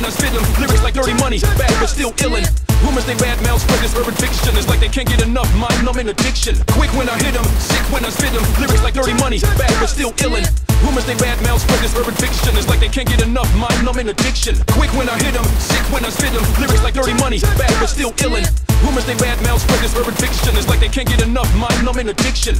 when I spit them. Lyrics like dirty money, bad but still illin'. Rumors they bad mouth spread this urban fiction. It's like they can't get enough mind-numbing addiction. Quick when I hit them, sick when I spit them. Lyrics like dirty money, bad but still illin'. Rumors they bad mouth spread this urban fiction. It's like they can't get enough mind-numbing addiction. Quick when I hit them, sick when I spit them. Lyrics like dirty money, bad but still illin'. Rumors they bad mouth spread this urban fiction. It's like they can't get enough mind-numbing addiction.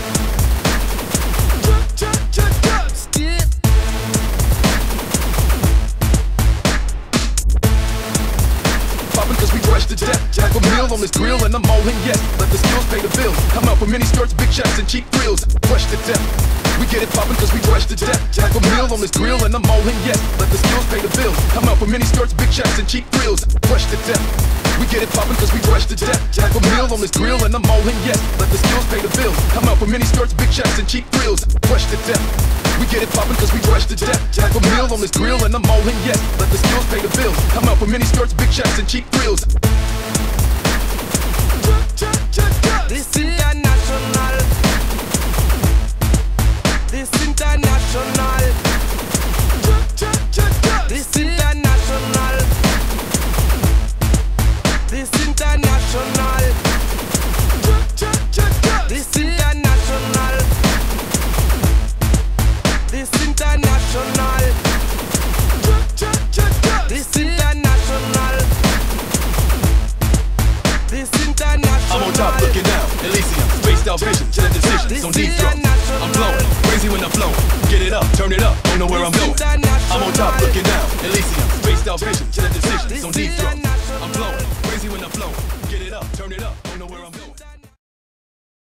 Cause we fresh to death. Half a meal on this grill and I'm all in, yes. Let the skills pay the bills. Come out for mini skirts, big checks and cheap thrills. Fresh to death. We get it poppin' cause we fresh to death. Half a meal on this grill and I'm all in, yes. Let the skills pay the bills. Come out for mini skirts, big checks and cheap thrills. Fresh to death. We get it poppin' cause we fresh to death. Half a meal on this grill and I'm all in, yes. Let the skills pay the bills. Come out for mini skirts, big checks and cheap thrills. Fresh to death. We get it poppin' cause we fresh to death. Half a meal on this grill and I'm all in, yes. Let the skills pay the bills. Come out for mini skirts, big checks and cheap thrills. This international. This international. This international. This international. This international. This international. This international. This international. I'm on top looking down, Elysium, spaced out vision to the decisions on deep throat. I'm blowing, crazy when I'm flowing. Get it up, turn it up, don't know where I'm going. I'm on top looking down, Elysium, spaced out vision to the decisions on deep throat. I'm blowing, crazy when I'm flowing. Get it up, turn it up, don't know where I'm going.